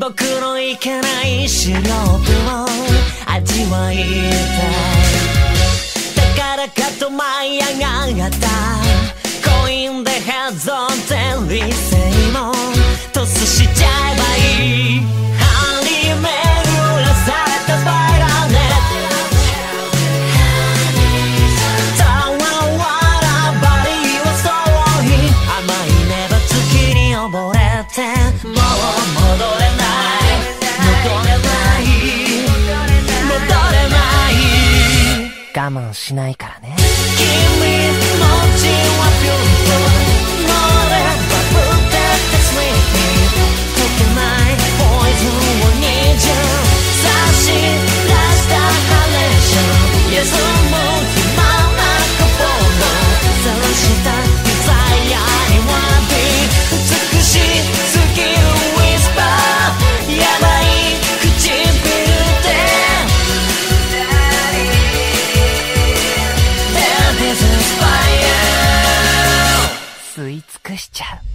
僕のいけない視力を味わいたい。だからかと舞い上がったコインでヘッドって理性もトスしちゃえばいい。張り巡らされたスパイラルネットたわわらばりはそうに甘いねば月に溺れてもう戻れない戻れない戻れない我慢しないからね。君の血はピュート乗ればぶっててスリーピー溶けないポイズンを20差し出したハレーション休む暇なくフォローさらしたデザイアにわび美しすぎるウィスパーやばい唇で吸い尽くしちゃう。